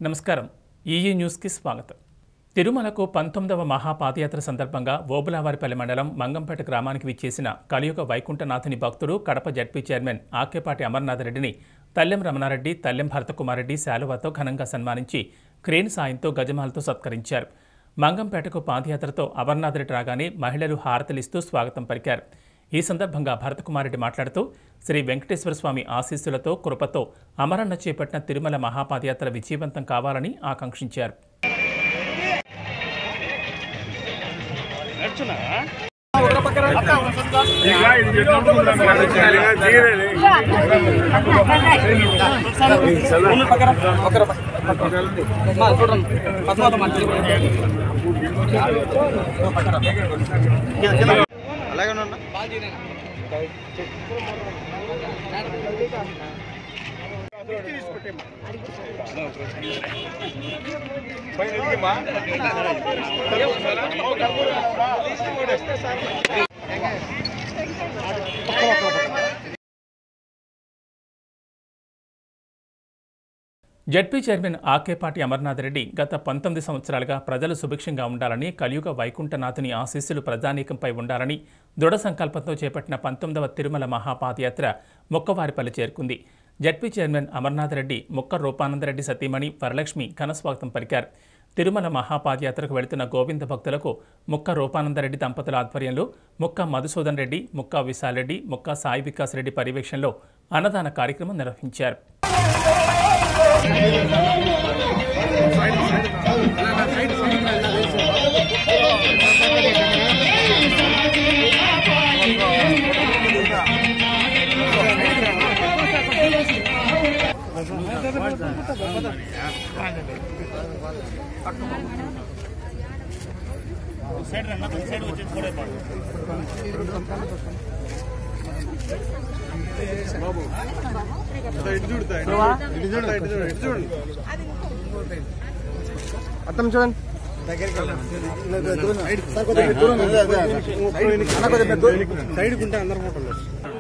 నమస్కారం. ఈఈ న్యూస్కి స్వాగతం. తిరుమలకు 19వ మహాపాదయాత్ర సందర్భంగా ఓబులావారిపల్లి మండలం మంగంపేట గ్రామానికి విచ్చేసిన కలియుగ వైకుంఠనాథుని భక్తుడు కడప జడ్పీ చైర్మన్ ఆకేపాటి అమర్నాథ్ రెడ్డిని తల్లెం రమణారెడ్డి, తల్లెం భరతకుమార్ రెడ్డి శాలువాతో ఘనంగా సన్మానించి క్రేన్ సాయంతో గజమాలతో సత్కరించారు. మంగంపేటకు పాదయాత్రతో అమర్నాథ్ రెడ్డి రాగానే మహిళలు హారతలిస్తూ స్వాగతం పలికారు. ఈ సందర్భంగా భరతకుమార్ రెడ్డి మాట్లాడుతూ శ్రీ వెంకటేశ్వర స్వామి ఆశీస్సులతో కృపతో అమరన్న చేపట్టిన తిరుమల మహాపాదయాత్ర విజయవంతం కావాలని ఆకాంక్షించారు. జడ్పీ చైర్మన్ ఆకేపాటి అమర్నాథ్ రెడ్డి గత 19 సంవత్సరాలుగా ప్రజలు సుభిక్షంగా ఉండాలని, కలియుగ వైకుంఠనాథుని ఆశీస్సులు ప్రజానీకంపై ఉండాలని దృఢ సంకల్పంతో చేపట్టిన 19వ తిరుమల మహాపాదయాత్ర మొక్కవారిపల్లి చేరుకుంది. జడ్పీ చైర్మన్ అమర్నాథ్ రెడ్డి, మొక్క రూపానందరెడ్డి సతీమణి వరలక్ష్మి ఘనస్వాగతం పలికారు. తిరుమల మహాపాదయాత్రకు వెళుతున్న గోవింద భక్తులకు మొక్క రూపానందరెడ్డి దంపతుల ఆధ్వర్యంలో మొక్క మధుసూదన్ రెడ్డి, మొక్క విశాల్ రెడ్డి, మొక్క సాయి వికాస్ రెడ్డి పర్యవేక్షణలో అన్నదాన కార్యక్రమం నిర్వహించారు. అర్థం చూడండి. సైడ్ ఉంటే అందరు ఫోటోలు.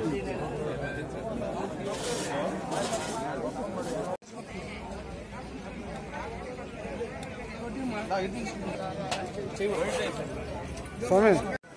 స్వామి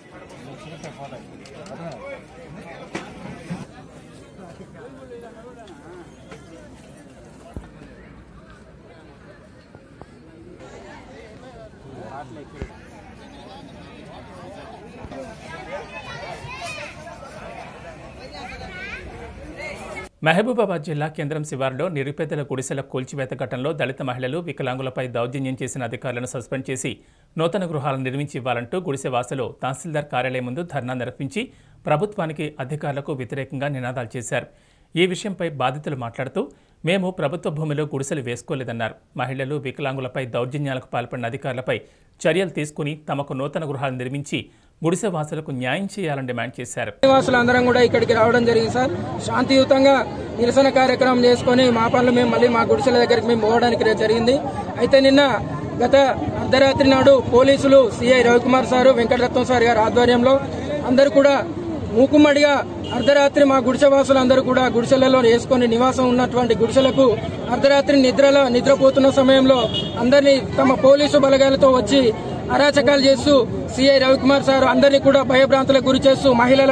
మహబూబాబాద్ జిల్లా కేంద్రం శివారులో నిరుపేదల గుడిసెల కూల్చివేత ఘటనలో దళిత మహిళలు, వికలాంగులపై దౌర్జన్యం చేసిన అధికారులను సస్పెండ్ చేసి నూతన గృహాలను నిర్మించి ఇవ్వాలంటూ గుడిసెవాసులు తహసీల్దార్ కార్యాలయం ముందు ధర్నా నిర్వహించి ప్రభుత్వానికి, అధికారులకు వ్యతిరేకంగా నినాదాలు చేశారు. ఈ విషయంపై బాధితులు మాట్లాడుతూ మేము ప్రభుత్వ భూమిలో గుడిసెలు వేసుకోలేదన్నారు. మహిళలు, వికలాంగులపై దౌర్జన్యాలకు పాల్పడిన అధికారులపై చర్యలు తీసుకుని తమకు నూతన గృహాలు నిర్మించి గుడిసెవాసులకు న్యాయం చేయాలని డిమాండ్ చేశారు. వాసులందరం కూడా ఇక్కడికి రావడం జరిగింది సార్. శాంతియుతంగా నిరసన కార్యక్రమం చేసుకుని మా పనులు మేము మళ్ళీ మా గుడిసెల దగ్గరికి మేము పోవడానికి జరిగింది. అయితే నిన్న గత అర్ధరాత్రి నాడు పోలీసులు CI Ravikumar sir, Venkataratnam sir గారి ఆధ్వర్యంలో అందరూ కూడా మూకుమ్మడిగా అర్ధరాత్రి మా గుడిసెవాసులందరూ కూడా గుడిసెలలో వేసుకుని నివాసం ఉన్నటువంటి గుడిసెలకు అర్ధరాత్రి నిద్రపోతున్న సమయంలో అందరినీ తమ పోలీసు బలగాలతో వచ్చి అరాచకాలు చేస్తూ సిఐ రవికుమార్ సార్ అందరినీ కూడా భయభ్రాంతులకు గురి చేస్తూ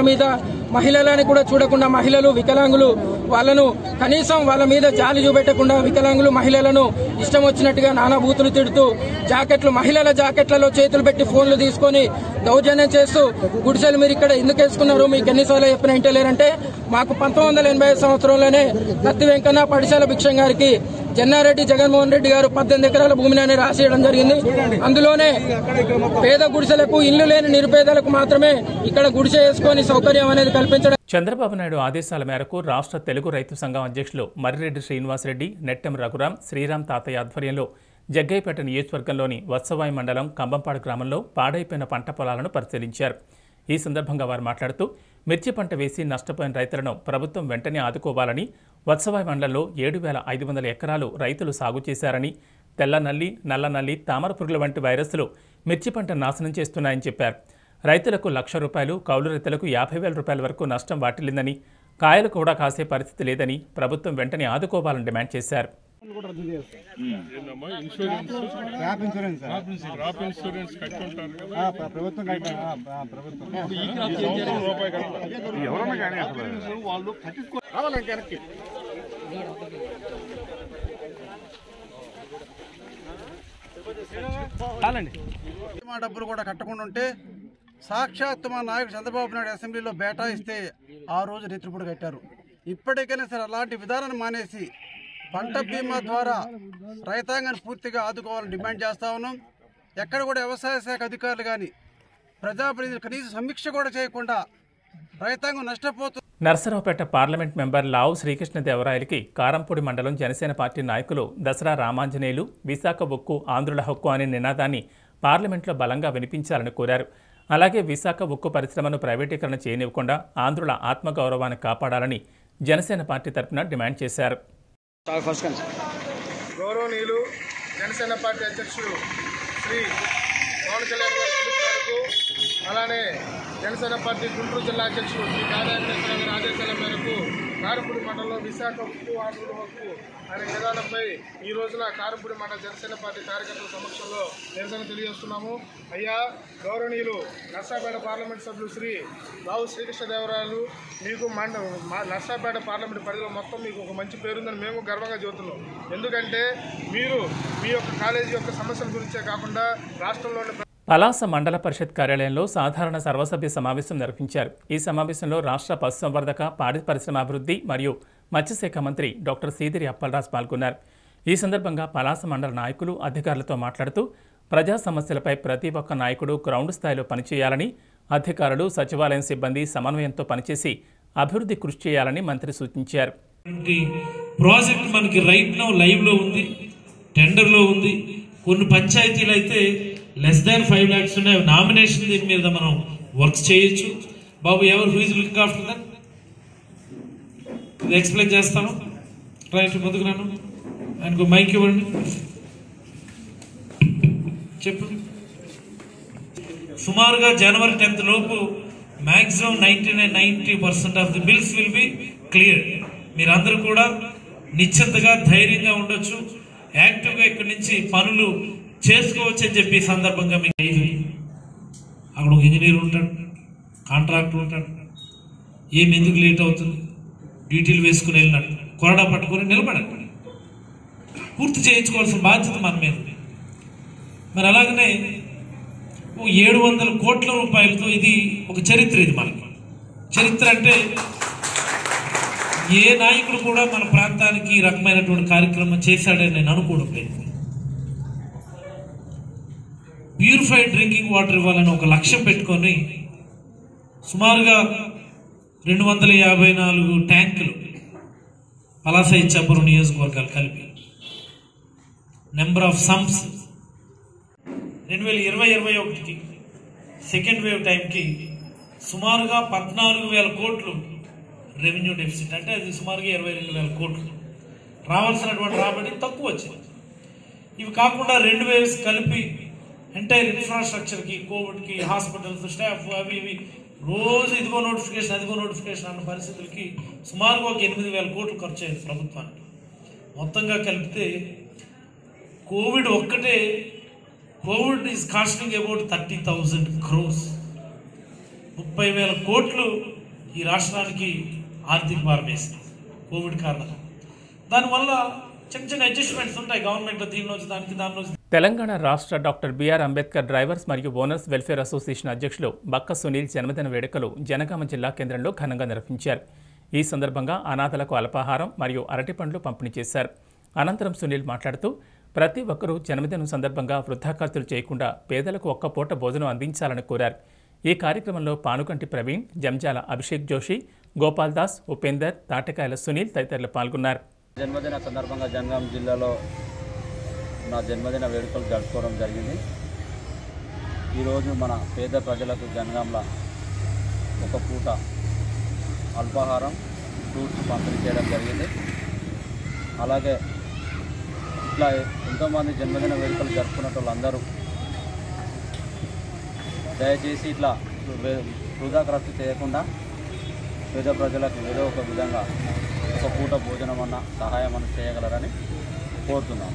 మహిళలని కూడా చూడకుండా మహిళలు, వికలాంగులు వాళ్ళను కనీసం వాళ్ళ మీద జాలి చూపెట్టకుండా వికలాంగులు, మహిళలను ఇష్టం వచ్చినట్టుగా నానా బూతులు తిడుతూ మహిళల జాకెట్లలో చేతులు పెట్టి ఫోన్లు తీసుకొని దౌర్జన్యం చేస్తూ గుడిసెలు మీరు ఇక్కడ ఎందుకు వేసుకున్నారు, మీకు ఎన్నిసార్లు చెప్పిన ఇంటలేరంటే మాకు 1985 సంవత్సరంలోనే కత్తి వెంకన్న, పడిశాల భిక్షం గారికి జన్నారెడ్డి జగన్మోహన్ రెడ్డి గారు 18 ఎకరాల భూమిని రాసేయడం జరిగింది. అందులోనే పేద గుడిసెలకు, ఇల్లు లేని నిరుపేదలకు మాత్రమే ఇక్కడ గుడిసె వేసుకొని సౌకర్యం అనేది కల్పించడం. చంద్రబాబు నాయుడు ఆదేశాల మేరకు రాష్ట్ర తెలుగు రైతు సంఘం అధ్యక్షులు మర్రిరెడ్డి శ్రీనివాసరెడ్డి, నెట్టెం రఘురాం, శ్రీరామ్ తాతయ్య ఆధ్వర్యంలో జగ్గయ్యపేట నియోజకవర్గంలోని వత్సవాయి మండలం కంబంపాడు గ్రామంలో పాడైపోయిన పంట పొలాలను పరిశీలించారు. ఈ సందర్భంగా వారు మాట్లాడుతూ మిర్చి పంట వేసి నష్టపోయిన రైతులను ప్రభుత్వం వెంటనే ఆదుకోవాలని, వత్సవాయి మండలంలో 7,500 ఎకరాలు రైతులు సాగు చేశారని, తెల్ల నల్లి, నల్ల నల్లి, తామర పురుగుల వంటి వైరస్లు మిర్చి పంట నాశనం చేస్తున్నాయని చెప్పారు. రైతులకు ₹1,00,000, కౌలు రైతులకు ₹50,000 వరకు నష్టం వాటిల్లిందని, కాయలు కూడా కాసే పరిస్థితి లేదని ప్రభుత్వం వెంటనే ఆదుకోవాలని డిమాండ్ చేశారు. ప్రభుత్వం వాళ్ళు రావాలి వెనక్కి. మా డబ్బులు కూడా కట్టకుండా ఉంటే సాక్షాత్ మా నాయకుడు చంద్రబాబు నాయుడు అసెంబ్లీలో బేటాయిస్తే ఆ రోజు నెత్తిపొడి కట్టారు. ఇప్పటికైనా సరే అలాంటి విధానాన్ని మానేసి పంట బీమా ద్వారా రైతాంగాన్ని పూర్తిగా ఆదుకోవాలని డిమాండ్ చేస్తా ఉన్నాం. ఎక్కడ కూడా వ్యవసాయ శాఖ అధికారులు కానీ ప్రజాప్రతినిధులు కనీస సమీక్ష కూడా చేయకుండా రైతాంగం నష్టపోతుంది. నర్సరావుపేట పార్లమెంట్ మెంబర్ లావు శ్రీకృష్ణదేవరాయలకి కారంపూడి మండలం జనసేన పార్టీ నాయకులు దసరా రామాంజనేయులు విశాఖ ఉక్కు ఆంధ్రుల హక్కు అనే నినాదాన్ని పార్లమెంట్లో బలంగా వినిపించాలని కోరారు. అలాగే విశాఖ ఉక్కు పరిశ్రమను ప్రైవేటీకరణ చేయనివ్వకుండా ఆంధ్రుల ఆత్మగౌరవాన్ని కాపాడాలని జనసేన పార్టీ తరఫున డిమాండ్ చేశారు. గౌరవనీయులు జనసేన పార్టీ అధ్యక్షుడు శ్రీ పవన్ కళ్యాణ్ గారి పిలుపునకు, అలానే జనసేన పార్టీ గుంటూరు జిల్లా అధ్యక్షుడు శ్రీ నారాయణేశ్వర గారి ఆదేశాల మేరకు కారంపూడి మండలంలో విశాఖ ఉక్కు ఆంధ్రుల హక్కు అనే విధానంపై ఈ రోజున కారంపూడి మండల జనసేన పార్టీ కార్యకర్తల సమక్షంలో నిరసన తెలియజేస్తున్నాము. అయ్యా గౌరవనీయులు నర్సాపేట పార్లమెంట్ సభ్యులు శ్రీ లావు శ్రీకృష్ణదేవరాయలు, మీకు నర్సాపేట పార్లమెంట్ పరిధిలో మొత్తం మీకు ఒక మంచి పేరుందని మేము గర్వంగా చెబుతున్నాం. ఎందుకంటే మీరు మీ యొక్క కాలేజీ యొక్క సమస్యల గురించే కాకుండా రాష్ట్రంలోని పలాస మండల పరిషత్ కార్యాలయంలో సాధారణ సర్వసభ్య సమావేశం నిర్వహించారు. ఈ సమావేశంలో రాష్ట్ర పశుసంవర్ధక పాడి పరిశ్రమ అభివృద్ధి మరియు మత్స్యశాఖ మంత్రి డాక్టర్ సీదిరి అప్పలరాజు పాల్గొన్నారు. ఈ సందర్భంగా పలాస మండల నాయకులు అధికారులతో మాట్లాడుతూ ప్రజా సమస్యలపై ప్రతి ఒక్క నాయకుడు గ్రౌండ్ స్థాయిలో పనిచేయాలని, అధికారులు సచివాలయం సిబ్బంది సమన్వయంతో పనిచేసి అభివృద్ధి కృషి చేయాలని మంత్రి సూచించారు. ప్రాజెక్ట్ మనకి రైట్ నౌ లైవ్ లో ఉంది, టెండర్ లో ఉంది. కొన్ని పంచాయతీలు అయితే లెస్ దాన్ 5 lakhs ఉన్నాయి. నామినేషన్ దీని మీద మనం వర్క్స్ చేయొచ్చు. బాబు ఎవరు who is looking after that ఇది ఎక్స్ప్లెయిన్ చేస్తాను. రైట్ ముందుకు రాను ఆయనకు మైక్ ఇవ్వండి, చెప్పు. సుమారుగా జనవరి 10th లోపు maximum 90% of the bills will be clear. మీరందరూ కూడా నిశ్చింతగా ధైర్యంగా ఉండొచ్చు, యాక్టివ్గా ఇక్కడి నుంచి పనులు చేసుకోవచ్చు అని చెప్పి సందర్భంగా మీకు అక్కడ ఒక ఇంజనీర్ ఉంటాడు, కాంట్రాక్టర్ ఉంటాడు. ఏమి ఎందుకు లేట్ అవుతుంది, డ్యూటీలు వేసుకుని వెళ్ళినట్టు కొరడా పట్టుకొని నిలబడండి. పూర్తి చేయించుకోవాల్సిన బాధ్యత మన మీద. మరి అలాగనే 700 కోట్ల రూపాయలతో ఇది ఒక చరిత్ర. ఇది మనకి చరిత్ర అంటే ఏ నాయకుడు కూడా మన ప్రాంతానికి ఈ రకమైనటువంటి కార్యక్రమం చేశాడని నేను అనుకోవడం లేదు. ప్యూరిఫైడ్ డ్రింకింగ్ వాటర్ ఇవ్వాలని ఒక లక్ష్యం పెట్టుకొని సుమారుగా 254 ట్యాంకులు పలాస ఇచ్చాపురం నియోజకవర్గాలు కలిపి నెంబర్ ఆఫ్ సమ్స్ 2020-21కి సెకండ్ వేవ్ టైంకి సుమారుగా 14,000 కోట్లు రెవెన్యూ డెఫిసిట్. అంటే అది సుమారుగా 22,000 కోట్లు. రావాల్సినటువంటి రాబడి తక్కువ వచ్చింది. ఇవి కాకుండా 2 వేవ్స్ కలిపి ఎంటైర్ ఇన్ఫ్రాస్ట్రక్చర్కి, కోవిడ్కి, హాస్పిటల్స్, స్టాఫ్ అవి ఇవి రోజు ఇదిగో నోటిఫికేషన్ అదిగో నోటిఫికేషన్ అన్న పరిస్థితులకి సుమారుగా ఒక 8,000 కోట్లు ఖర్చు అయింది ప్రభుత్వానికి. మొత్తంగా కలిపితే COVID is costing about 30,000 crores. 30,000 కోట్లు ఈ రాష్ట్రానికి ఆర్థిక భారం వేసింది కోవిడ్ కారణంగా. దానివల్ల చిన్న చిన్న అడ్జస్ట్మెంట్స్ ఉంటాయి గవర్నమెంట్ దీనిలో దానిలో. తెలంగాణ రాష్ట్ర డాక్టర్ బిఆర్ అంబేద్కర్ డ్రైవర్స్ మరియు ఓనర్స్ వెల్ఫేర్ అసోసియేషన్ అధ్యక్షులు బక్క సునీల్ జన్మదిన వేడుకలు జనగామ జిల్లా కేంద్రంలో ఘనంగా నిర్వహించారు. ఈ సందర్భంగా అనాథలకు అల్పాహారం మరియు అరటిపండ్లు పంపిణీ చేశారు. అనంతరం సునీల్ మాట్లాడుతూ ప్రతి ఒక్కరూ జన్మదినం సందర్భంగా వృద్ధా ఖర్చులు చేయకుండా పేదలకు ఒక్క పూట భోజనం అందించాలని కోరారు. ఈ కార్యక్రమంలో పానుకంటి ప్రవీణ్, జంజాల అభిషేక్ జోషి, గోపాల్ దాస్, ఉపేందర్, తాటకాయల సునీల్ తదితరులు పాల్గొన్నారు. జన్మదిన సందర్భంగా జనగామ జిల్లాలో నా జన్మదిన వేడుకలు జరుపుకోవడం జరిగింది. ఈరోజు మన పేద ప్రజలకు జనగాంలో ఒక పూట అల్పాహారం, ఫ్రూట్స్ పంపిణీ చేయడం జరిగింది. అలాగే ఇట్లా ఎంతోమంది జన్మదిన వేడుకలు జరుపుకున్న వాళ్ళందరూ దయచేసి ఇట్లా వృధా ఖర్చు చేయకుండా పేద ప్రజలకు ఏదో ఒక విధంగా ఒక పూట భోజనం అన్న సహాయం అన్న చేయగలరని కోరుతున్నాను.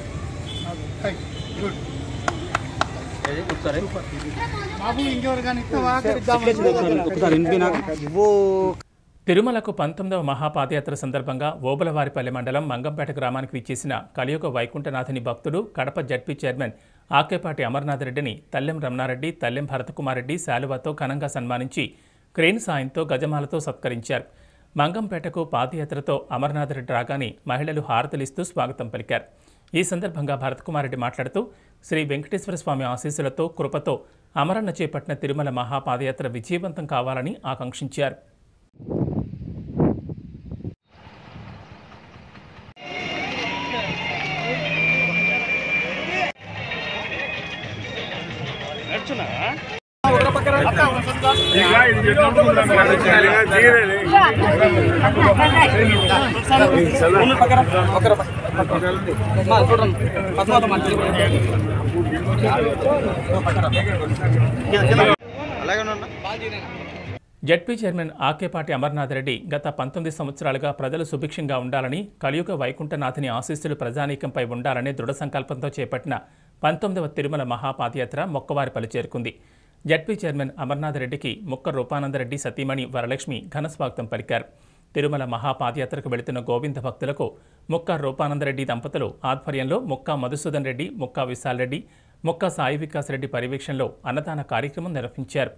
తిరుమలకు 19వ మహాపాదయాత్ర సందర్భంగా ఓబులవారిపల్లి మండలం మంగంపేట గ్రామానికి విచ్చేసిన కలియుగ వైకుంఠనాథుని భక్తుడు కడప జడ్పీ చైర్మన్ ఆకేపాటి అమర్నాథ్ రెడ్డిని తల్లెం రమణారెడ్డి, తల్లెం భరతకుమార్ రెడ్డి శాలువాతో ఘనంగా సన్మానించి క్రేన్ సాయంతో గజమాలతో సత్కరించారు. మంగంపేటకు పాదయాత్రతో అమర్నాథ్ రెడ్డి రాగానే మహిళలు హారతలిస్తూ స్వాగతం పలికారు. ఈ సందర్భంగా భరతకుమార్ రెడ్డి మాట్లాడుతూ శ్రీ వెంకటేశ్వర స్వామి ఆశీస్సులతో కృపతో అమరన్న చేపట్టిన తిరుమల మహాపాదయాత్ర విజయవంతం కావాలని ఆకాంక్షించారు. జడ్పీ చైర్మన్ ఆకేపాటి అమర్నాథ్ రెడ్డి గత 19 సంవత్సరాలుగా ప్రజలు సుభిక్షంగా ఉండాలని, కలియుగ వైకుంఠనాథుని ఆశీస్సులు ప్రజానీకంపై ఉండాలనే దృఢ సంకల్పంతో చేపట్టిన 19వ తిరుమల మహాపాదయాత్ర మొక్కవారిపల్లి చేరుకుంది. జడ్పీ చైర్మన్ అమర్నాథ్ రెడ్డికి ముక్క రూపానందరెడ్డి సతీమణి వరలక్ష్మి ఘనస్వాగతం పలికారు. తిరుమల మహాపాదయాత్రకు వెళుతున్న గోవింద భక్తులకు ముక్క రూపానందరెడ్డి దంపతులు ఆధ్వర్యంలో ముక్క మధుసూదన్ రెడ్డి, ముక్క విశాల్ రెడ్డి, ముక్క సాయి వికాస్ రెడ్డి పర్యవేక్షణలో అన్నదాన కార్యక్రమం నిర్వహించారు.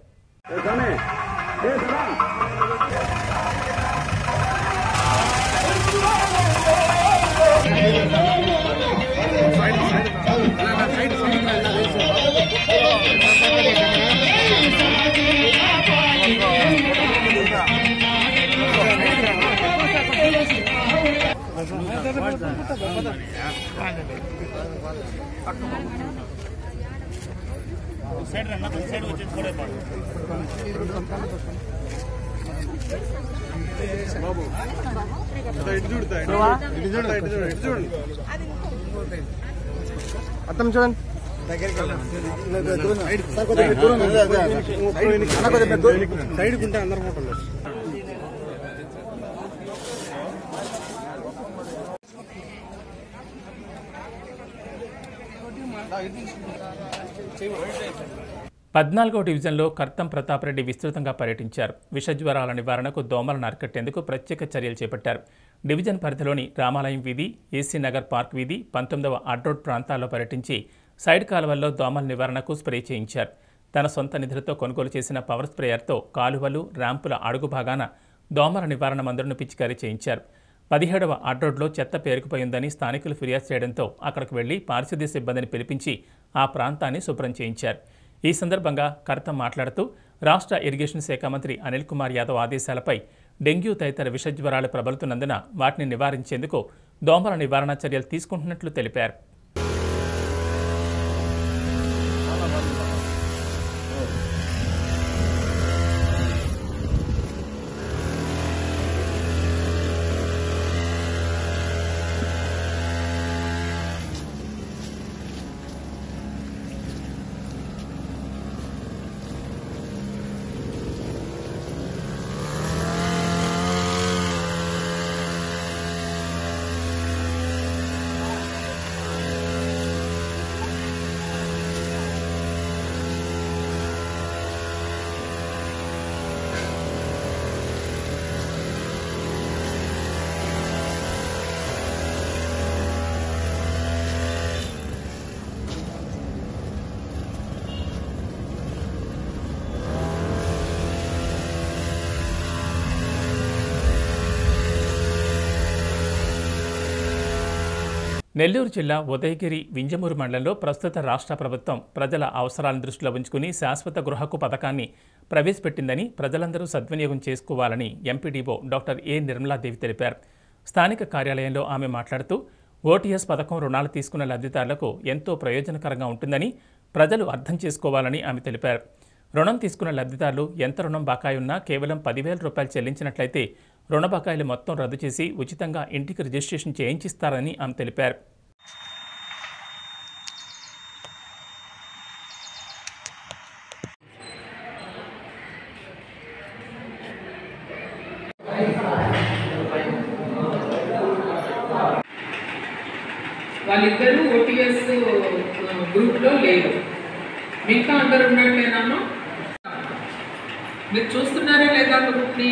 అర్థం చూడండి. సైడ్ ఉంటే అందరు ఫోటోలు. పద్నాలుగో డివిజన్లో కర్తం ప్రతాప్ రెడ్డి విస్తృతంగా పర్యటించారు. విషజ్వరాల నివారణకు దోమలను అరికట్టేందుకు ప్రత్యేక చర్యలు చేపట్టారు. డివిజన్ పరిధిలోని రామాలయం వీధి, ఏసీ నగర్ పార్క్ వీధి, 19వ అడ్రోడ్ ప్రాంతాల్లో పర్యటించి సైడ్ కాలువల్లో దోమల నివారణకు స్ప్రే చేయించారు. తన సొంత నిధులతో కొనుగోలు చేసిన పవర్ స్ప్రేయర్తో కాలువలు, ర్యాంపుల అడుగు భాగాన దోమల నివారణ మందులను పిచికారీ చేయించారు. 17వ అడ్రోడ్లో చెత్త పేరుకుపోయిందని స్థానికులు ఫిర్యాదు చేయడంతో అక్కడికి వెళ్లి పారిశుద్ధ్య సిబ్బందిని పిలిపించి ఆ ప్రాంతాన్ని శుభ్రం చేయించారు. ఈ సందర్భంగా కర్తం మాట్లాడుతూ రాష్ట్ర ఇరిగేషన్ శాఖ మంత్రి అనిల్ కుమార్ యాదవ్ ఆదేశాలపై డెంగ్యూ తదితర విషజ్వరాలు ప్రబలుతున్నందున వాటిని నివారించేందుకు దోమల నివారణ చర్యలు తీసుకుంటున్నట్లు తెలిపారు. నెల్లూరు జిల్లా ఉదయగిరి వింజమూరు మండలంలో ప్రస్తుత రాష్ట్ర ప్రభుత్వం ప్రజల అవసరాలను దృష్టిలో ఉంచుకుని శాశ్వత గృహకు పథకాన్ని ప్రవేశపెట్టిందని ప్రజలందరూ సద్వినియోగం చేసుకోవాలని ఎంపీడీఓ డాక్టర్ ఏ నిర్మలాదేవి తెలిపారు. స్థానిక కార్యాలయంలో ఆమె మాట్లాడుతూ ఓటీఎస్ పథకం రుణాలు తీసుకున్న లబ్ధిదారులకు ఎంతో ప్రయోజనకరంగా ఉంటుందని ప్రజలు అర్థం చేసుకోవాలని ఆమె తెలిపారు. రుణం తీసుకున్న లబ్ధిదారులు ఎంత రుణం బకాయి ఉన్నా కేవలం 10,000 రూపాయలు చెల్లించినట్లయితే రుణ బకాయిలు మొత్తం రద్దు చేసి ఉచితంగా ఇంటికి రిజిస్ట్రేషన్ చేయించిస్తారని ఆమె తెలిపారు. వాళ్ళిద్దరూ ఓటీఎస్ గ్రూప్లో లేరు. మిగతా అందరు ఉన్నట్లేనమ్మా? మీరు చూస్తున్నారా లేదా గ్రూప్ని?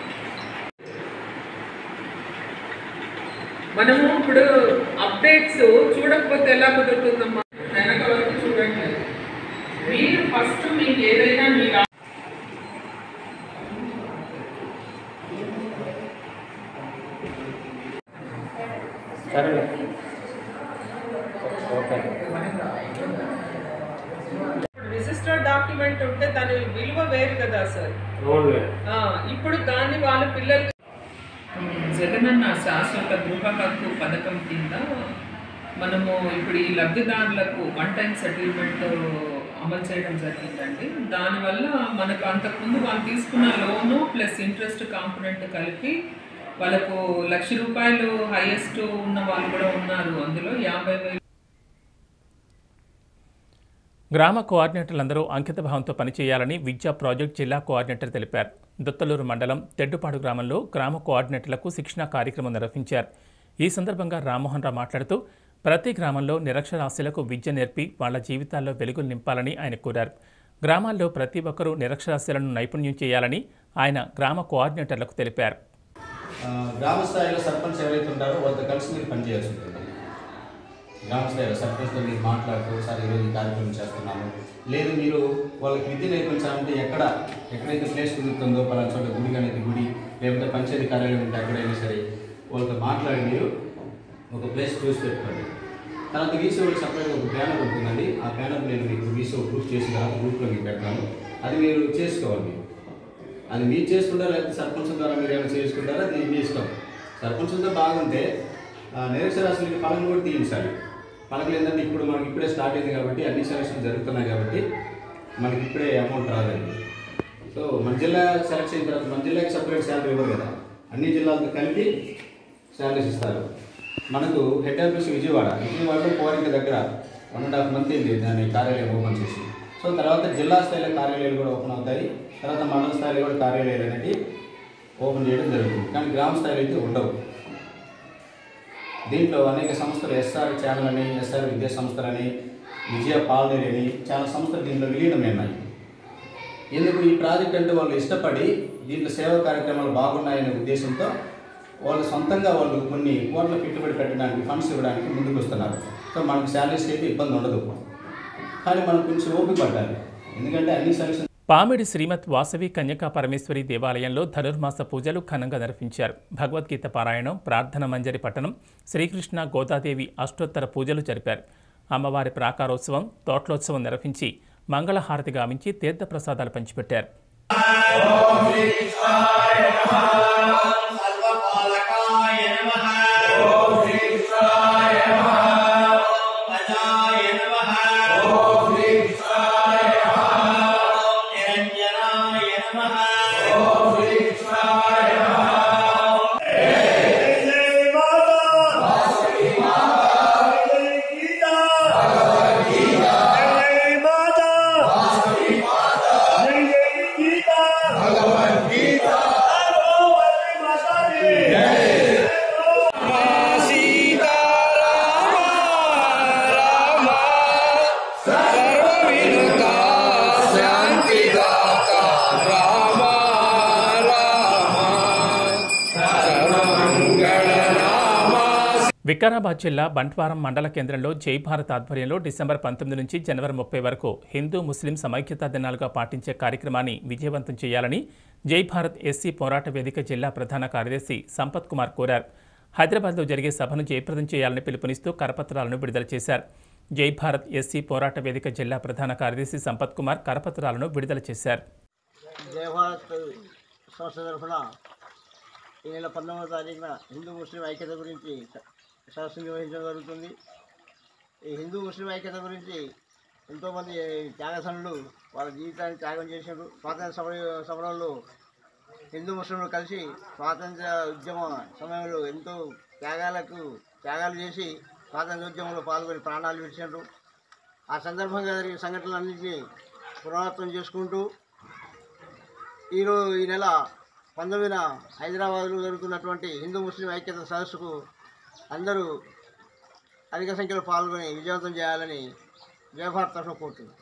మనము ఇప్పుడు అప్డేట్స్ చూడకపోతే ఎలా కుదురుతుందమ్మా? వెనక వరకు చూడండి. మీరు ఫస్ట్ మీకు ఏదైనా మీరు రిజిస్టర్డ్ డాక్యుమెంట్ ఉంటే దాని విలువ వేరు కదా సార్. ఇప్పుడు దాన్ని వాళ్ళ పిల్లలు జగనన్న శాశ్వత గృహ హక్కు పథకం కింద మనము ఇప్పుడు ఈ లబ్ధిదారులకు వన్ టైం సెటిల్మెంట్ అమలు చేయడం జరిగిందండి. దానివల్ల మనకు అంతకుముందు వాళ్ళు తీసుకున్న లోను ప్లస్ ఇంట్రెస్ట్ కాంపోనెంట్ కలిపి వాళ్ళకు ₹1,00,000 హైయెస్ట్ ఉన్న వాళ్ళు కూడా ఉన్నారు. అందులో 50,000. గ్రామ కోఆర్డినేటర్లందరూ అంకితభావంతో పనిచేయాలని విద్యా ప్రాజెక్ట్ జిల్లా కోఆర్డినేటర్ తెలిపారు. దొత్తలూరు మండలం తెడ్డుపాడు గ్రామంలో గ్రామ కోఆర్డినేటర్లకు శిక్షణా కార్యక్రమం నిర్వహించారు. ఈ సందర్భంగా రామ్మోహన్ రావు మాట్లాడుతూ ప్రతి గ్రామంలో నిరక్షరాస్యులకు విద్య నేర్పి వాళ్ల జీవితాల్లో వెలుగులు నింపాలని ఆయన కోరారు. గ్రామాల్లో ప్రతి ఒక్కరూ నిరక్షరాస్యులను నైపుణ్యం చేయాలని ఆయన గ్రామ కోఆర్డినేటర్లకు తెలిపారు. గ్రామ స్థాయిలో సర్పంచ్ ఎవరైతే ఉంటారో వాళ్ళతో కలిసి మీరు పనిచేయాల్సి ఉంటుంది. గ్రామ స్థాయిలో సర్పంచ్తో మీరు మాట్లాడుతూ సార్ ఈరోజు ఈ కార్యక్రమం చేస్తున్నాము, లేదు మీరు వాళ్ళకి విద్య నేర్పించాలంటే ఎక్కడైతే ప్లేస్ కుదురుతుందో పలానా చోట గుడి అనేది గుడి, లేకపోతే పంచాయతీ కార్యాలయం ఉంటే ఎక్కడైనా సరే వాళ్ళతో మాట్లాడి మీరు ఒక ప్లేస్ చూసి పెట్టుకోండి. తర్వాత వీసీ వాళ్ళకి సపరేట్గా ఒక బ్యానర్ ఉంటుందండి. ఆ బ్యానర్ నేను మీకు వీసీ గ్రూప్ చేసిన తర్వాత గ్రూప్లో మీకు పెడతాను. అది మీరు చేసుకోవాలి. అది మీరు చేసుకుంటారా లేకపోతే సర్పంచ్ ద్వారా మీరు ఏమైనా చేసుకుంటారా అది మీ ఇష్టం. సర్పంచ్తో బాగుంటే నిరక్షరాస్యులకి పలకలు కూడా తీయించాలి. పలకలు ఏంటంటే ఇప్పుడు మనకి ఇప్పుడే స్టార్ట్ అయింది కాబట్టి అన్ని సెలక్షన్ జరుగుతున్నాయి కాబట్టి మనకి ఇప్పుడే అమౌంట్ రాదండి. సో మన జిల్లా సెలెక్ట్ అయిన తర్వాత మన జిల్లాకి సపరేట్ శాలరీ ఇవ్వరు కదా, అన్ని జిల్లాలతో కలిపి శాలరీస్ ఇస్తారు. మనకు హెడ్ ఆఫీస్ విజయవాడలో కోరిక దగ్గర 1.5 month అయింది దాని కార్యాలయం ఓపెన్ చేసి. సో తర్వాత జిల్లా స్థాయిలో కార్యాలయాలు కూడా ఓపెన్ అవుతాయి. తర్వాత మండల స్థాయిలో కూడా కార్యాలయాలు అనేది ఓపెన్ చేయడం జరుగుతుంది. కానీ గ్రామ స్థాయిలో అయితే ఉండవు. దీంట్లో అనేక సంస్థలు ఎస్ఆర్ ఛానల్ అని, ఎస్ఆర్ విద్యా సంస్థలని, విజయ పాలనరీ అని చాలా సంస్థలు దీంట్లో విలీనమైనాయి. ఎందుకు ఈ ప్రాజెక్ట్ అంటే వాళ్ళు ఇష్టపడి దీంట్లో సేవా కార్యక్రమాలు బాగున్నాయనే ఉద్దేశంతో వాళ్ళు సొంతంగా వాళ్ళు కొన్ని కోట్ల పెట్టుబడి పెట్టడానికి ఫండ్స్ ఇవ్వడానికి ముందుకు వస్తున్నారు. సో మనకు శాలరీస్ అయితే ఇబ్బంది ఉండదు, కానీ మనం కొంచెం ఓపిక పట్టాలి. ఎందుకంటే అన్ని సెలక్షన్. పామిడి శ్రీమత్ వాసవి కన్యకా పరమేశ్వరి దేవాలయంలో ధనుర్మాస పూజలు ఘనంగా నిర్వహించారు. భగవద్గీత పారాయణం, ప్రార్థన మంజరి పట్టణం, శ్రీకృష్ణ గోదాదేవి అష్టోత్తర పూజలు జరిపారు. అమ్మవారి ప్రాకారోత్సవం, తోట్లోత్సవం నిర్వహించి మంగళహారతి గావించి తీర్థప్రసాదాలు పంచిపెట్టారు. వికారాబాద్ జిల్లా బంట్వారం మండల కేంద్రంలో జై భారత్ ఆధ్వర్యంలో డిసెంబర్ 19 నుంచి జనవరి 30 వరకు హిందూ ముస్లిం సమైక్యతా దినాలుగా పాటించే కార్యక్రమాన్ని విజయవంతం చేయాలని జై భారత్ ఎస్సీ పోరాట వేదిక జిల్లా ప్రధాన కార్యదర్శి సంపత్ కుమార్ కోరారు. హైదరాబాద్లో జరిగే సభను జయప్రదం చేయాలని పిలుపునిస్తూ కరపత్రాలను విడుదల చేశారు. జై భారత్ ఎస్సీ పోరాట వేదిక జిల్లా ప్రధాన కార్యదర్శి సంపత్ కుమార్ కరపత్రాలను విడుదల చేశారు. జై భారత్ సంస్థ తరఫున ఈ నెల 19వ తారీఖున హిందూ ముస్లిం ఐక్యత గురించి సదస్సు నిర్వహించడం జరుగుతుంది. ఈ హిందూ ముస్లిం ఐక్యత గురించి ఎంతోమంది త్యాగసనులు వాళ్ళ జీవితాన్ని త్యాగం చేశారు. స్వాతంత్ర సమరంలో హిందూ ముస్లింలు కలిసి స్వాతంత్ర ఉద్యమ సమయంలో ఎంతో త్యాగాలు చేసి స్వాతంత్ర ఉద్యమంలో పాల్గొని ప్రాణాలు విడిచారు. ఆ సందర్భంగా జరిగిన సంఘటనలన్నింటినీ పునరావృతం చేసుకుంటూ ఈ నెల 19న హైదరాబాద్లో జరుగుతున్నటువంటి హిందూ ముస్లిం ఐక్యత సదస్సుకు అందరూ అధిక సంఖ్యలో పాల్గొని విజయవంతం చేయాలని జయభారత్ తరఫున కోరుతున్నాను.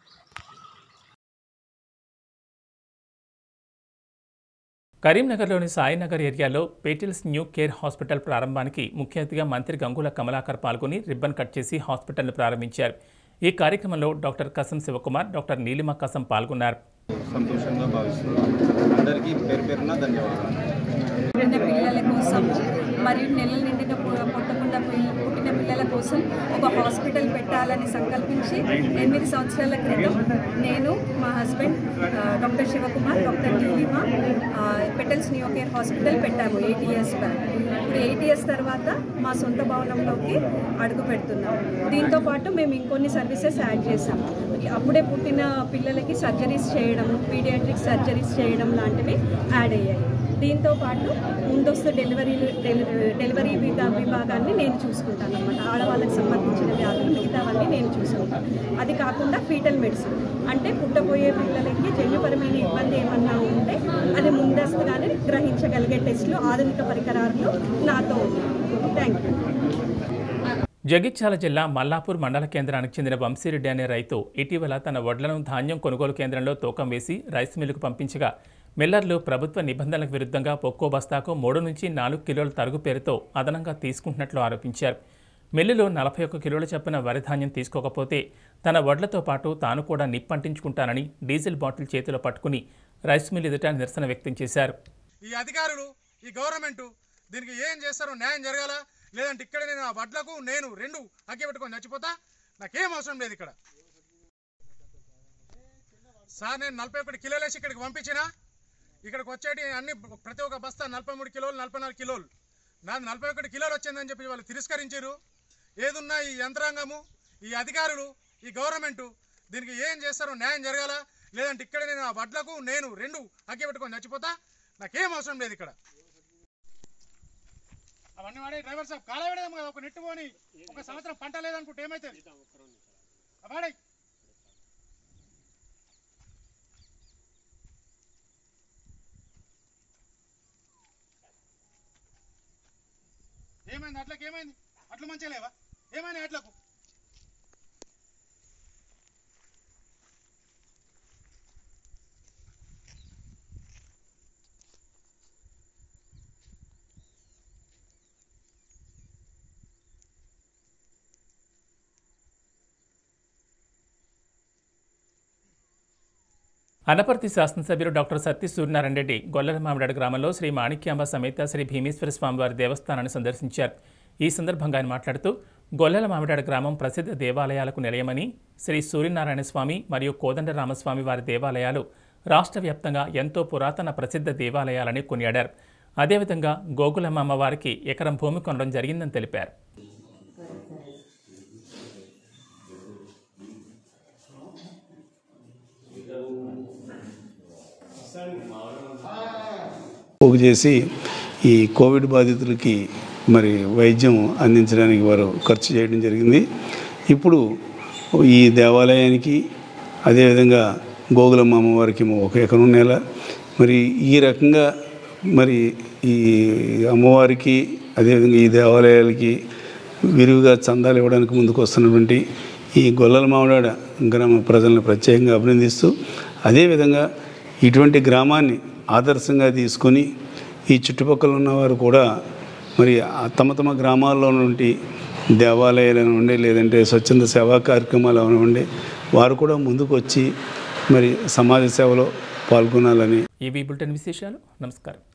కరీంనగర్లోని సాయినగర్ ఏరియాలో పేటిల్స్ న్యూ కేర్ హాస్పిటల్ ప్రారంభానికి ముఖ్య అతిథిగా మంత్రి గంగుల కమలాకర్ పాల్గొని రిబ్బన్ కట్ చేసి హాస్పిటల్ను ప్రారంభించారు. ఈ కార్యక్రమంలో డాక్టర్ కసం శివకుమార్, డాక్టర్ నీలిమ కసం పాల్గొన్నారు. సంతోషంగా భావిస్తున్నాను. అందరికీ పేరు పేరున ధన్యవాదాలు. పిల్లల కోసం మరియు నెలలు నిండిన పుట్టకుండా పుట్టిన పిల్లల కోసం ఒక హాస్పిటల్ పెట్టాలని సంకల్పించి 8 సంవత్సరాల క్రితం నేను, మా husband doctor Sivakumar, doctor Neelima petals new care hospital పెట్టాము 8 years బ్యాక్. ఇప్పుడు 8 years తర్వాత మా సొంత భవనంలోకి అడుగు పెడుతున్నాము. దీంతో పాటు మేము ఇంకొన్ని సర్వీసెస్ యాడ్ చేసాము. అప్పుడే పుట్టిన పిల్లలకి సర్జరీస్ చేయడం, పీడియాట్రిక్ సర్జరీస్ చేయడం లాంటివి యాడ్ అయ్యాయి. దీంతో పాటు ముందస్తు డెలివరీ విభాగాన్ని నేను చూసుకుంటాను అన్నమాట. ఆడవాళ్ళకి సంబంధించిన వ్యాధులు మిగతావన్నీ నేను చూసుకుంటాను. అది కాకుండా ఫీటల్ మెడిసిన్ అంటే పుట్టబోయే పిల్లలకి జన్యుపరమైన ఇబ్బంది ఏమన్నా ఉంటే అది ముందస్తుగానే గ్రహించగలిగే టెస్టులు, ఆధునిక పరికరాలు నాతో ఉన్నాయి. Thank you. జగిత్యాల జిల్లా మల్లాపూర్ మండల కేంద్రానికి చెందిన వంశీరెడ్డి అనే రైతు ఇటీవల తన వడ్లను ధాన్యం కొనుగోలు కేంద్రంలో తూకం వేసి రైస్ మిల్లుకు పంపించగా మిల్లర్లు ప్రభుత్వ నిబంధనలకు విరుద్ధంగా ఒక్కో బస్తాకు 3 నుంచి 4 కిలోల తరుగు పేరుతో అదనంగా తీసుకుంటున్నట్లు ఆరోపించారు. మిల్లులో 41 కిలోల చొప్పున వరి ధాన్యం తీసుకోకపోతే తన వడ్లతో పాటు తాను కూడా నిప్పంటించుకుంటానని డీజిల్ బాటిల్ చేతిలో పట్టుకుని రైస్ మిల్ ఎదుట నిరసన వ్యక్తం చేశారు. ఈ అధికారులు, ఈ గవర్నమెంట్ దీనికి ఏం చేస్తారో న్యాయం జరగాల, లేదంటే ఇక్కడ నేను ఆ వడ్లకు నేను 2 అగ్గి పెట్టుకొని చచ్చిపోతా, నాకేం అవసరం లేదు. ఇక్కడ సార్ నేను 41 కిలోలు వేసి ఇక్కడికి పంపించిన, ఇక్కడికి వచ్చేటి అన్ని ప్రతి ఒక్క బస్తా 43 కిలోలు 44 కిలోలు, నాది 41 కిలోలు వచ్చిందని చెప్పి వాళ్ళు తిరస్కరించారు. ఏదున్నా ఈ యంత్రాంగము, ఈ అధికారులు, ఈ గవర్నమెంట్ దీనికి ఏం చేస్తారో న్యాయం జరగాల, లేదంటే ఇక్కడ నేను ఆ వడ్లకు నేను 2 అగ్గి పెట్టుకొని చచ్చిపోతా, నాకేం అవసరం లేదు. ఇక్కడ అవన్నీ వాడే డ్రైవర్ సాబ్ కాలవేడదాం కదా, ఒక నెట్టు పోని ఒక సంవత్సరం పంట లేదనుకుంటే ఏమైతుంది వాడే. ఏమైంది అట్లకు? ఏమైంది అట్లు మంచిగా లేవా? ఏమైనా అట్లకు? అనపర్తి శాసనసభ్యులు డాక్టర్ సత్తి సూర్యనారాయణ రెడ్డి గొల్లల మామిడాడు గ్రామంలో శ్రీ మాణిక్యాంబ సమేత శ్రీ భీమేశ్వర స్వామివారి దేవస్థానాన్ని సందర్శించారు. ఈ సందర్భంగా ఆయన మాట్లాడుతూ గొల్లల మామిడాడు గ్రామం ప్రసిద్ధ దేవాలయాలకు నిలయమని, శ్రీ సూర్యనారాయణ స్వామి మరియు కోదండరామస్వామి వారి దేవాలయాలు రాష్ట్ర వ్యాప్తంగా ఎంతో పురాతన ప్రసిద్ధ దేవాలయాలని కొనియాడారు. అదేవిధంగా గోగులమ్మ అమ్మవారికి ఎకరం భూమి కొనడం జరిగిందని తెలిపారు. పోగు చేసి ఈ కోవిడ్ బాధితులకి మరి వైద్యం అందించడానికి వారు ఖర్చు చేయడం జరిగింది. ఇప్పుడు ఈ దేవాలయానికి అదేవిధంగా గోగులమ్మ అమ్మవారికి 1 ఎకరం నేల, మరి ఈ రకంగా మరి ఈ అమ్మవారికి అదేవిధంగా ఈ దేవాలయాలకి విరివిగా చందాలు ఇవ్వడానికి ముందుకు వస్తున్నటువంటి ఈ గొల్లల మామిడాడ గ్రామ ప్రజలను ప్రత్యేకంగా అభినందిస్తూ, అదేవిధంగా ఇటువంటి గ్రామాన్ని ఆదర్శంగా తీసుకొని ఈ చుట్టుపక్కల ఉన్నవారు కూడా మరి తమ తమ గ్రామాల్లో నుండి దేవాలయాలు ఉండే లేదంటే స్వచ్ఛంద సేవా కార్యక్రమాలు ఉండే వారు కూడా ముందుకు వచ్చి మరి సమాజ సేవలో పాల్గొనాలని. ఈ బులెటిన్ విశేషాలు. నమస్కారం.